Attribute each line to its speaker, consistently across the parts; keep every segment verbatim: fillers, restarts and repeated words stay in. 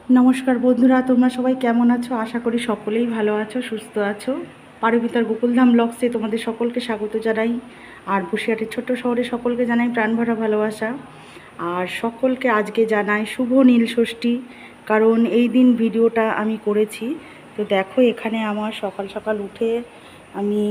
Speaker 1: নমস্কার বন্ধুরা, তোমরা সবাই কেমন আছো? আশা করি সকলেই ভালো আছো, সুস্থ আছো। পারমিতার গোকুলধাম ব্লগসে তোমাদের সকলকে স্বাগত জানাই। আর বসিরহাটের ছোট্ট শহরে সকলকে জানাই প্রাণ ভরা ভালোবাসা। আর সকলকে আজকে জানাই শুভ নীল ষষ্ঠী, কারণ এই দিন ভিডিওটা আমি করেছি। তো দেখো, এখানে আমার সকাল সকাল উঠে আমি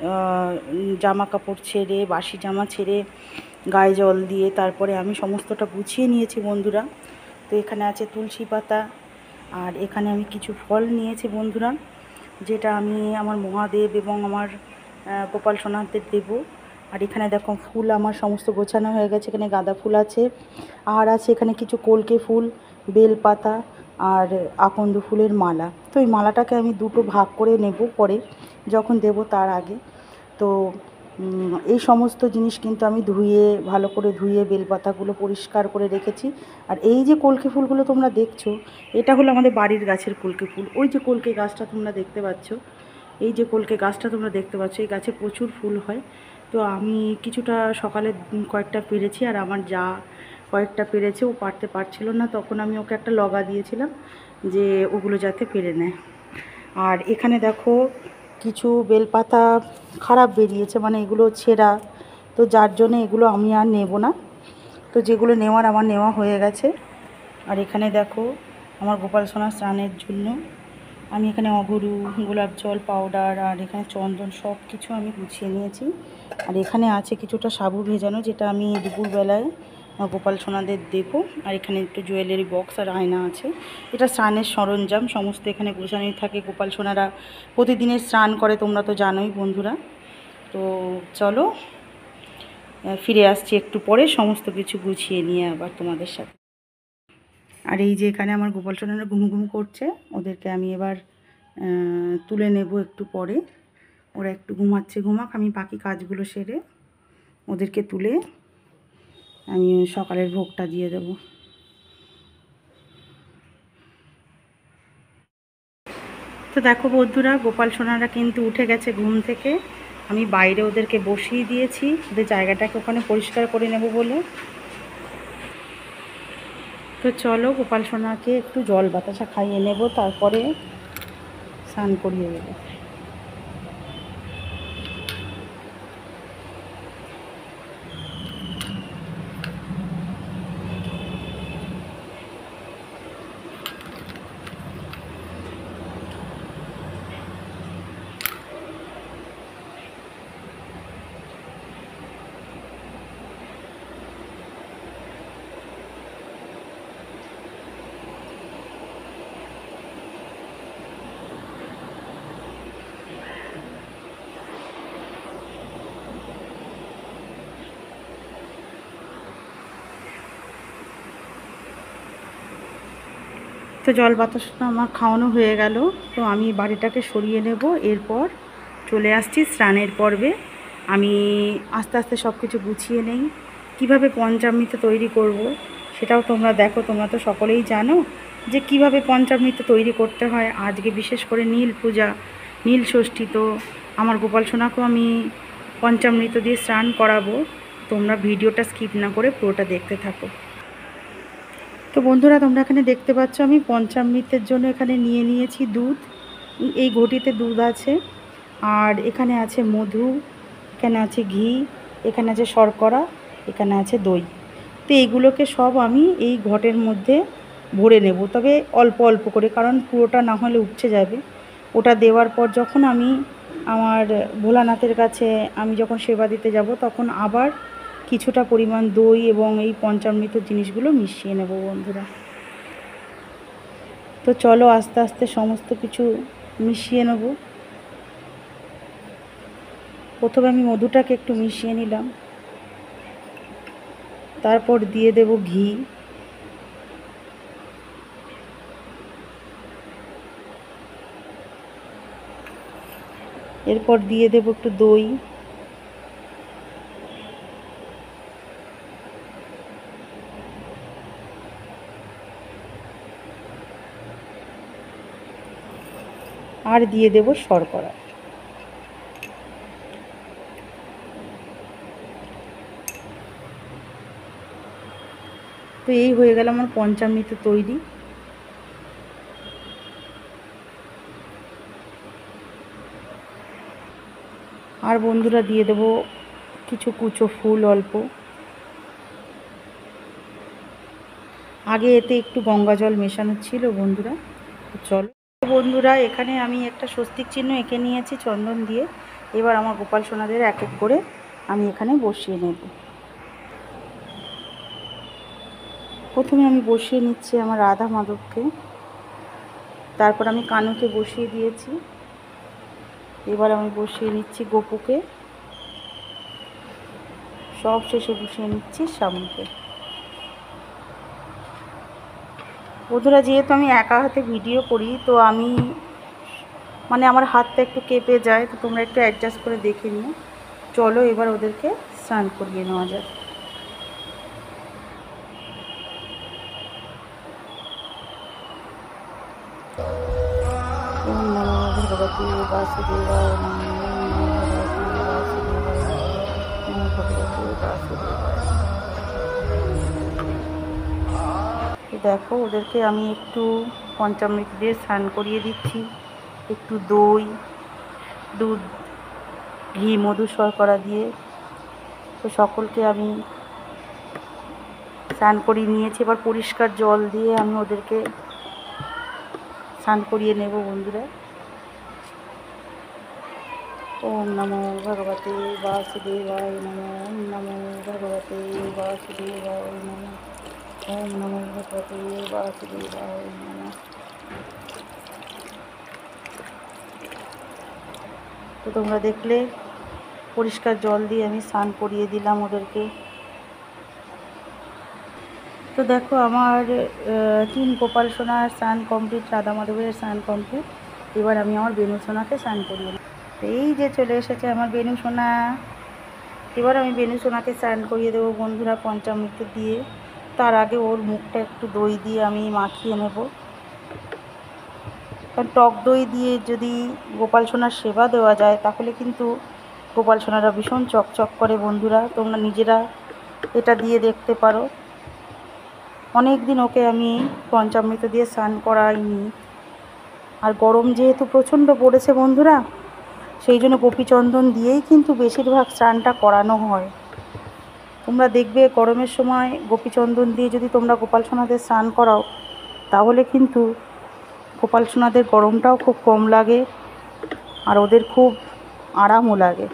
Speaker 1: জামা কাপড় ছেড়ে, বাসি জামা ছেড়ে, গায়ে জল দিয়ে তারপরে আমি সমস্তটা গুছিয়ে নিয়েছি বন্ধুরা। তো এখানে আছে তুলসী পাতা, আর এখানে আমি কিছু ফল নিয়েছি বন্ধুরা, যেটা আমি আমার মহাদেব এবং আমার গোপাল সোনাদের দেব। আর এখানে দেখো ফুল আমার সমস্ত গোছানো হয়ে গেছে। এখানে গাঁদা ফুল আছে, আর আছে এখানে কিছু কলকে ফুল, বেল পাতা আর আকন্দ ফুলের মালা। তো এই মালাটাকে আমি দুটো ভাগ করে নেব পরে, যখন দেব তার আগে। তো এই সমস্ত জিনিস কিন্তু আমি ধুয়ে, ভালো করে ধুয়ে বেলপাতাগুলো পরিষ্কার করে রেখেছি। আর এই যে কলকে ফুলগুলো তোমরা দেখছো, এটা হলো আমাদের বাড়ির গাছের কলকে ফুল। ওই যে কলকে গাছটা তোমরা দেখতে পাচ্ছ, এই যে কলকে গাছটা তোমরা দেখতে পাচ্ছ, এই গাছে প্রচুর ফুল হয়। তো আমি কিছুটা সকালে কয়েকটা পেরেছি, আর আমার যা কয়েকটা পেরেছে, ও পারতে পারছিল না, তখন আমি ওকে একটা লগা দিয়েছিলাম যে ওগুলো যাতে পেরে নেয়। আর এখানে দেখো কিছু বেলপাতা খারাপ বেরিয়েছে, মানে এগুলো ছেঁড়া, তো যার জন্য এগুলো আমি আর নেব না। তো যেগুলো নেওয়ার আমার নেওয়া হয়ে গেছে। আর এখানে দেখো আমার গোপাল সোনার স্নানের জন্য আমি এখানে অগুরু, গোলাপ জল, পাউডার আর এখানে চন্দন সব কিছু আমি গুছিয়ে নিয়েছি। আর এখানে আছে কিছুটা সাবু ভেজানো, যেটা আমি দুপুরবেলায় গোপাল সোনাদের দেবো। আর এখানে একটু জুয়েলারি বক্স আর আয়না আছে, এটা স্নানের সরঞ্জাম সমস্ত এখানে গোছানোই থাকে। গোপাল সোনারা প্রতিদিনের স্নান করে, তোমরা তো জানোই বন্ধুরা। তো চলো ফিরে আসছি একটু পরে সমস্ত কিছু গুছিয়ে নিয়ে আবার তোমাদের সাথে। আর এই যে এখানে আমার গোপাল সোনারা ঘুম ঘুম করছে, ওদেরকে আমি এবার তুলে নেব একটু পরে। ওরা একটু ঘুমাচ্ছে, ঘুমাক, আমি বাকি কাজগুলো সেরে ওদেরকে তুলে আমি সকালের ভোগটা দিয়ে দেব। তো দেখো বন্ধুরা, গোপাল সোনারা কিন্তু উঠে গেছে ঘুম থেকে। আমি বাইরে ওদেরকে বসিয়ে দিয়েছি, ওদের জায়গাটাকে ওখানে পরিষ্কার করে নেব বলে। তো চলো গোপাল সোনাকে একটু জল বাতাসা খাইয়ে নেব, তারপরে স্নান করিয়ে দেবো। তো জল বাতাসটা আমার খাওয়ানো হয়ে গেল। তো আমি বাড়িটাকে সরিয়ে নেব, এরপর চলে আসছি স্নানের পর্বে। আমি আস্তে আস্তে সব কিছু গুছিয়ে নেই। কীভাবে পঞ্চামৃত তৈরি করব সেটাও তোমরা দেখো। তোমরা তো সকলেই জানো যে কিভাবে পঞ্চামৃত তৈরি করতে হয়। আজকে বিশেষ করে নীল পূজা, নীল ষষ্ঠী, তো আমার গোপাল সোনাকেও আমি পঞ্চামৃত দিয়ে স্নান করাবো। তোমরা ভিডিওটা স্কিপ না করে পুরোটা দেখতে থাকো। তো বন্ধুরা, তোমরা এখানে দেখতে পাচ্ছ আমি পঞ্চামৃতের জন্য এখানে নিয়ে নিয়েছি দুধ। এই ঘটিতে দুধ আছে, আর এখানে আছে মধু, এখানে আছে ঘি, এখানে আছে শর্করা, এখানে আছে দই। তো এইগুলোকে সব আমি এই ঘটের মধ্যে ভরে নেব, তবে অল্প অল্প করে, কারণ পুরোটা না হলে উপচে যাবে। ওটা দেওয়ার পর যখন আমি আমার ভোলানাথের কাছে আমি যখন সেবা দিতে যাব, তখন আবার কিছুটা পরিমাণ দই এবং এই পঞ্চামৃত জিনিসগুলো মিশিয়ে নেব বন্ধুরা। তো চলো আস্তে আস্তে সমস্ত কিছু মিশিয়ে নেব। প্রথমে আমি মধুটাকে একটু মিশিয়ে নিলাম, তারপর দিয়ে দেব ঘি, এরপর দিয়ে দেব একটু দই, আর দিয়ে দেব শর্করা। তো এই হয়ে গেল আমার পঞ্চামৃত তৈরি। আর বন্ধুরা দিয়ে দেব কিছু কুচো ফুল অল্প। আগে এতে একটু গঙ্গা জল মেশানো ছিল বন্ধুরা। চলো বন্ধুরা, এখানে আমি একটা স্বস্তিক চিহ্ন এঁকে নিয়েছি চন্দন দিয়ে। এবার আমার গোপাল সোনাদের এক এক করে আমি এখানে বসিয়ে নেব। প্রথমে আমি বসিয়ে নিচ্ছি আমার রাধা মাধবকে, তারপর আমি কানুকে বসিয়ে দিয়েছি। এবার আমি বসিয়ে নিচ্ছি গোপুকে, সব শেষে বসিয়ে নিচ্ছি শ্যামকে। বন্ধুরা, যেহেতু আমি একা হাতে ভিডিও করি তো আমি মানে আমার হাতটা একটু কেঁপে যায়, তো তোমরা একটু অ্যাডজাস্ট করে দেখে নিও। চলো এবার ওদেরকে স্নান করিয়ে নেওয়া যায়। ওম নমো ভগবতে বাসুদেবায় নমঃ। ওম ভগবতে বাসুদেবায়। দেখো ওদেরকে আমি একটু পঞ্চামৃত দিয়ে স্নান করিয়ে দিচ্ছি। একটু দই, দুধ, ঘি, মধু, শর্করা দিয়ে তো সকলকে আমি স্নান করিয়ে নিয়েছি। এবার পরিষ্কার জল দিয়ে আমি ওদেরকে স্নান করিয়ে নেব বন্ধুরা। ওম নমো ভগবতে বাসুদেবায় নমঃ। ওম নমো ভগবতে বাসুদেবায় নমঃ। ওম নমো ভগবতে বাসুদেবায় নমঃ। তো তোমরা দেখলে পরিষ্কার জল দিয়ে আমি স্নান করিয়ে দিলাম ওদেরকে। তো দেখো আমার তিন গোপাল সোনার স্নান কমপ্লিট, রাধা মাধবের স্নান কমপ্লিট। এবার আমি আমার বেনু সোনাকে স্নান করিয়ে নিই। এই যে চলে এসেছে আমার বেনু সোনা। এবার আমি বেনু সোনাকে স্নান করিয়ে দেবো বন্ধুরা পঞ্চামৃত দিয়ে। তার আগে ওর মুখটা একটু দই দিয়ে আমি মাখিয়ে নেব, কারণ টক দই দিয়ে যদি গোপাল সোনার সেবা দেওয়া যায় তাহলে কিন্তু গোপাল সোনারা ভীষণ চকচক করে বন্ধুরা। তোমরা নিজেরা এটা দিয়ে দেখতে পারো। অনেক দিন ওকে আমি পঞ্চামৃত দিয়ে স্নান করাইনি, আর গরম যেহেতু প্রচণ্ড পড়েছে বন্ধুরা, সেই জন্য গোপীচন্দন দিয়েই কিন্তু বেশিরভাগ স্নানটা করানো হয়। তোমরা দেখবে গরমের সময় গোপীচন্দন দিয়ে যদি তোমরা গোপাল সোনাদের স্নান করাও তাহলে কিন্তু গোপাল সোনাদের গরমটাও খুব কম লাগে আর ওদের খুব আরামও লাগে।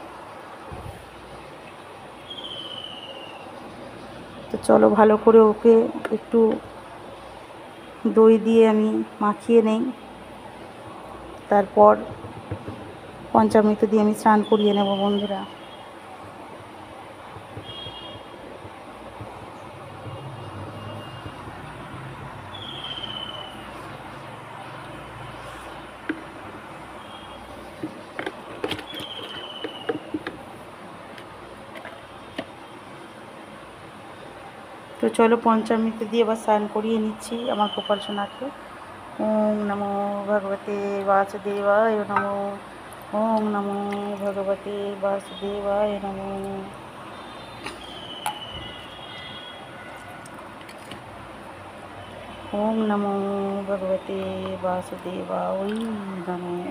Speaker 1: তো চলো ভালো করে ওকে একটু দই দিয়ে আমি মাখিয়ে নেই, তারপর পঞ্চামৃত দিয়ে আমি স্নান করিয়ে নেব বন্ধুরা। তো চলো পঞ্চামৃত দিয়ে এবার স্নান করিয়ে নিচ্ছি আমার গোপাল সোনাকে। ওম নমো ভগবতে বাসুদেবায় নমঃ। ওম নমো ভগবতে বাসুদেবায় নমঃ। ওম নমো ভগবতে বাসুদেবায় নমঃ।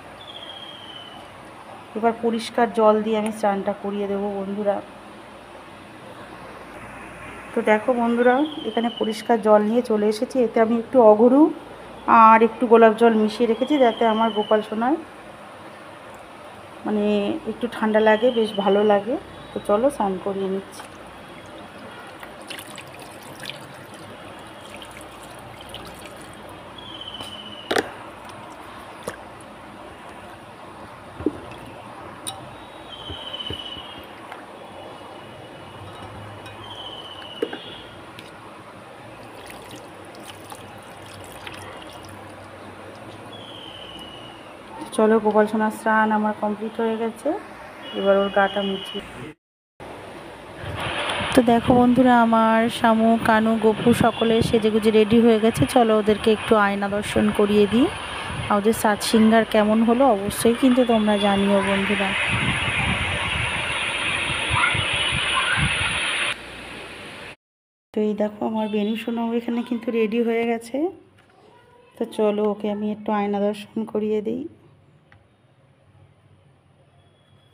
Speaker 1: এবার পরিষ্কার জল দিয়ে আমি স্নানটা করিয়ে দেবো বন্ধুরা। তো দেখো বন্ধুরা, এখানে পরিষ্কার জল নিয়ে চলে এসেছি। এতে আমি একটু অগরু আর একটু গোলাপ জল মিশিয়ে রেখেছি যাতে আমার গোপাল সোনার মানে একটু ঠান্ডা লাগে, বেশ ভালো লাগে। তো চলো স্নান করিয়ে নিচ্ছি। চলো গোপাল সোনার স্নান আমার কমপ্লিট হয়ে গেছে। এবার ওর গাটা মুছি। তো দেখো বন্ধুরা, আমার শামু, কানু, গপু সকলে সেজেগুজে রেডি হয়ে গেছে। চলো ওদেরকে একটু আয়না দর্শন করিয়ে দিই। আর ওদের সাজ সিঙ্গার কেমন হলো অবশ্যই কিন্তু তোমরা জানিও বন্ধুরা। তো এই দেখো আমার বেনু সোনাও এখানে কিন্তু রেডি হয়ে গেছে। তো চলো ওকে আমি একটু আয়না দর্শন করিয়ে দিই।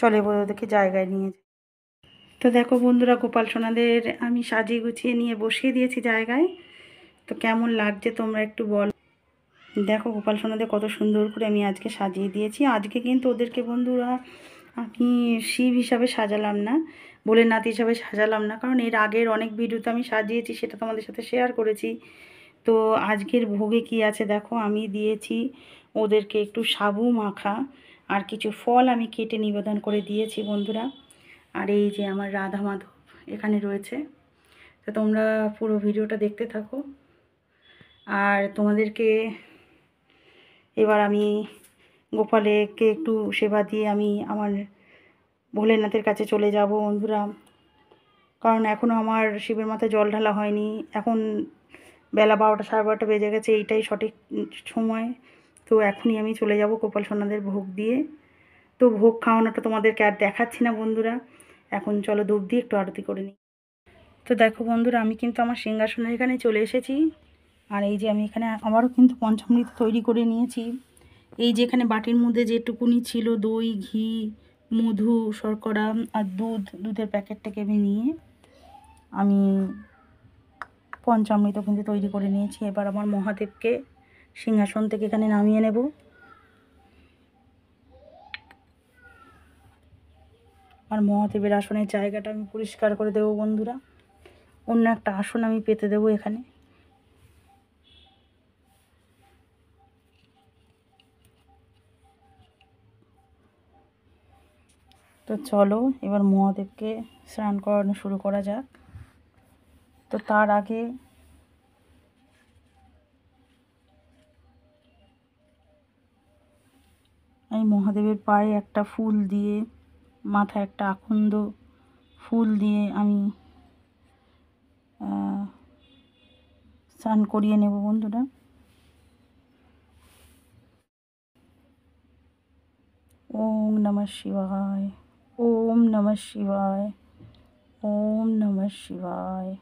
Speaker 1: চলে এবার ওদেরকে জায়গায় নিয়ে যাই। তো দেখো বন্ধুরা, গোপাল সোনাদের আমি সাজিয়ে গুছিয়ে নিয়ে বসিয়ে দিয়েছি জায়গায়। তো কেমন লাগছে তোমরা একটু বল। দেখো গোপাল সোনাদের কত সুন্দর করে আমি আজকে সাজিয়ে দিয়েছি। আজকে কিন্তু ওদেরকে বন্ধুরা আমি শিব হিসাবে সাজালাম না, বলে নাতি হিসাবে সাজালাম না, কারণ এর আগের অনেক ভিডিওতে আমি সাজিয়েছি, সেটা তোমাদের সাথে শেয়ার করেছি। তো আজকের ভোগে কি আছে দেখো, আমি দিয়েছি ওদেরকে একটু সাবু মাখা আর কিছু ফল আমি কেটে নিবেদন করে দিয়েছি বন্ধুরা। আর এই যে আমার রাধা মাধব এখানে রয়েছে। তো তোমরা পুরো ভিডিওটা দেখতে থাকো। আর তোমাদেরকে এবার আমি গোপালকে একটু সেবা দিয়ে আমি আমার ভোলেনাথের কাছে চলে যাব বন্ধুরা, কারণ এখনও আমার শিবের মাথায় জল ঢালা হয়নি। এখন বেলা বারোটা সাড়ে বারোটা বেজে গেছে, এইটাই সঠিক সময়। তো এখনই আমি চলে যাব গোপাল সোনাদের ভোগ দিয়ে। তো ভোগ খাওয়ানোটা তোমাদেরকে আর দেখাচ্ছি না বন্ধুরা, এখন চলো ধূপ দিয়ে একটু আরতি করে নিই। তো দেখো বন্ধুরা, আমি কিন্তু আমার সিংহাসনের এখানে চলে এসেছি। আর এই যে আমি এখানে আমারও কিন্তু পঞ্চামৃত তৈরি করে নিয়েছি। এই যে এখানে বাটির মধ্যে যেটুকুনি ছিল দই, ঘি, মধু, শর্করা আর দুধ, দুধের প্যাকেটটাকে আমি নিয়ে আমি পঞ্চামৃত কিন্তু তৈরি করে নিয়েছি। এবার আমার মহাদেবকে সিংহাসন থেকে এখানে নামিয়ে নেব। আর মহাদেবের আসনের জায়গাটা আমি পরিষ্কার করে দেবো বন্ধুরা, অন্য একটা আসন আমি পেতে দেবো এখানে। তো চলো এবার মহাদেবকে স্নান করানো শুরু করা যাক। তো তার আগে আমি মহাদেবের পায়ে একটা ফুল দিয়ে, মাথায় একটা আকন্দ ফুল দিয়ে আমি স্নান করিয়ে নেব বন্ধুরা। ওম নমঃ শিবায়, ওম নমঃ শিবায়, ওম নমঃ শিবায়।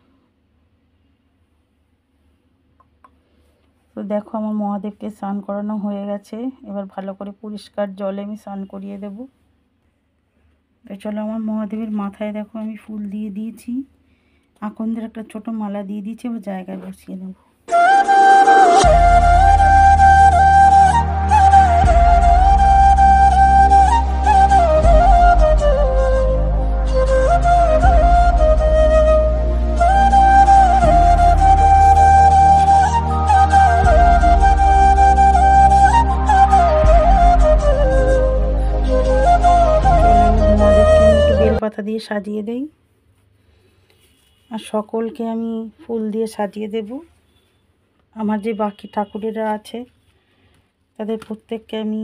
Speaker 1: তো দেখো আমার মহাদেবকে স্নান করানো হয়ে গেছে। এবার ভালো করে পরিষ্কার জলে আমি স্নান করিয়ে দেব। তো চলো আমার মহাদেবের মাথায় দেখো আমি ফুল দিয়ে দিয়েছি, আকন্দের একটা ছোট মালা দিয়ে দিয়েছি, এবার জায়গায় বসিয়ে নেব। পাতা দিয়ে সাজিয়ে দেই আর সকলকে আমি ফুল দিয়ে সাজিয়ে দেব। আমার যে বাকি ঠাকুরেরা আছে তাদের প্রত্যেককে আমি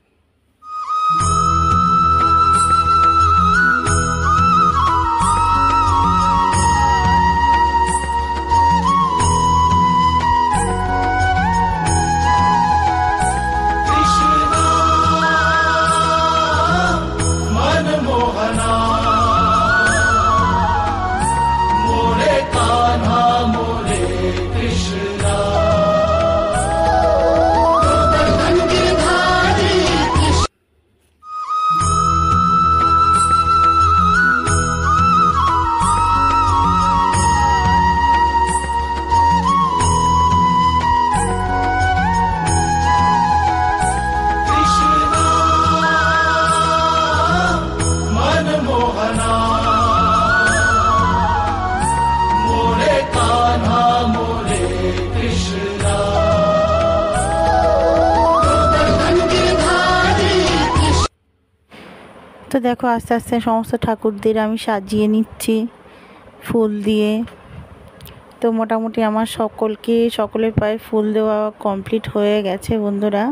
Speaker 1: তো দেখো আস্তে আস্তে সমস্ত ঠাকুরদের আমি সাজিয়ে নিচ্ছি ফুল দিয়ে। তো মোটামুটি আমার সকলকে সকলের পায়ে ফুল দেওয়া কমপ্লিট হয়ে গেছে বন্ধুরা।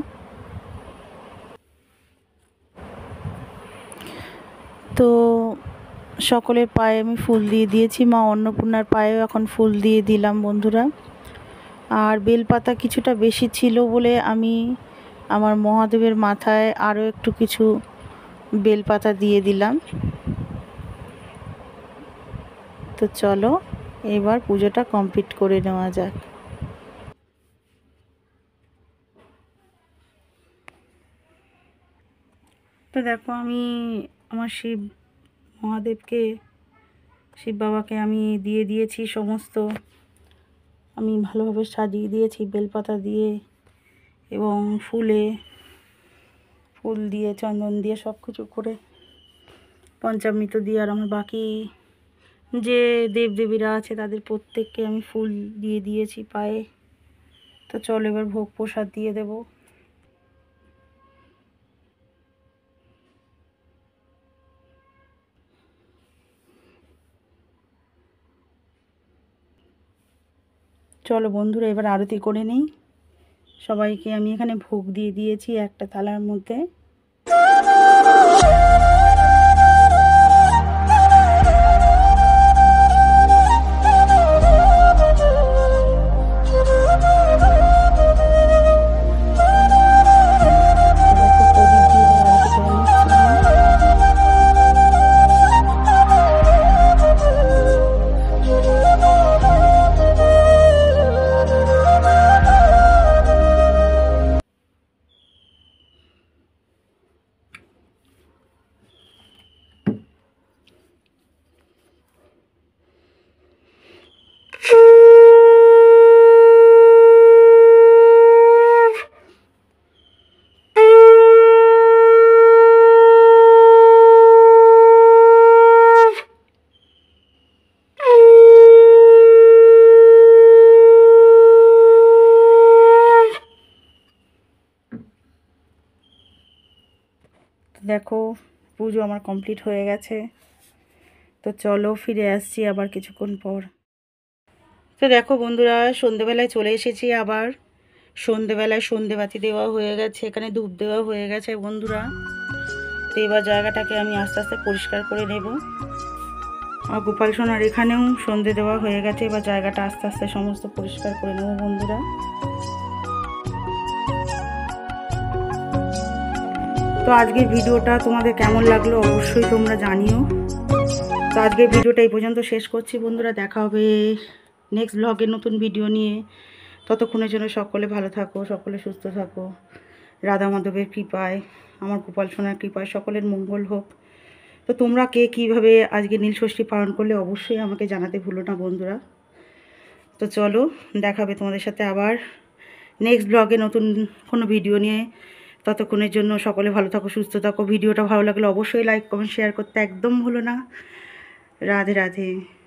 Speaker 1: তো সকলের পায়ে আমি ফুল দিয়ে দিয়েছি, মা অন্নপূর্ণার পায়েও এখন ফুল দিয়ে দিলাম বন্ধুরা। আর বেলপাতা কিছুটা বেশি ছিল বলে আমি আমার মহাদেবের মাথায় আরও একটু কিছু বেলপাতা দিয়ে দিলাম। তো চলো এবার পুজোটা কমপ্লিট করে নেওয়া যাক। তো দেখো আমি আমার শিব মহাদেবকে, শিব বাবাকে আমি দিয়ে দিয়েছি সমস্ত, আমি ভালোভাবে সাজিয়ে দিয়েছি বেলপাতা দিয়ে এবং ফুলে ফুল দিয়ে চন্দন দিয়ে সব কিছু করে পঞ্চামৃত দিয়ে। আর আমার বাকি যে দেবদেবীরা আছে তাদের প্রত্যেককে আমি ফুল দিয়ে দিয়েছি পায়ে। তো চল এবার ভোগ প্রসাদ দিয়ে দেব। চলো বন্ধুরা এবার আরতি করে নিই। সবাইকে আমি এখানে ভোগ দিয়ে দিয়েছি একটা থালার মধ্যে। দেখো পুজো আমার কমপ্লিট হয়ে গেছে। তো চলো ফিরে আসছি আবার কিছুক্ষণ পর। তো দেখো বন্ধুরা সন্ধেবেলায় চলে এসেছি আবার। সন্ধেবেলায় সন্ধেবাতি দেওয়া হয়ে গেছে, এখানে ধূপ দেওয়া হয়ে গেছে বন্ধুরা। তো এবার জায়গাটাকে আমি আস্তে আস্তে পরিষ্কার করে নেব। আর গোপাল সোনার এখানেও সন্ধে দেওয়া হয়ে গেছে, এবার জায়গাটা আস্তে আস্তে সমস্ত পরিষ্কার করে নেব বন্ধুরা। তো আজকের ভিডিওটা তোমাদের কেমন লাগলো অবশ্যই তোমরা জানিও। তো আজকের ভিডিওটা এই পর্যন্ত শেষ করছি বন্ধুরা, দেখা হবে নেক্সট ব্লগের নতুন ভিডিও নিয়ে। ততক্ষণের জন্য সকলে ভালো থাকো, সকলে সুস্থ থাকো। রাধা মাধবের কৃপায়, আমার গোপাল সোনার কৃপায় সকলের মঙ্গল হোক। তো তোমরা কে কীভাবে আজকে নীলষষ্ঠী পালন করলে অবশ্যই আমাকে জানাতে ভুলো না বন্ধুরা। তো চলো দেখাবে তোমাদের সাথে আবার নেক্সট ব্লগে নতুন কোনো ভিডিও নিয়ে। ততক্ষণের জন্য সকলে ভালো থাকো, সুস্থ থাকো। ভিডিওটা ভালো লাগলে অবশ্যই লাইক কমেন্ট শেয়ার করতে একদম ভুলো না। রাধে রাধে।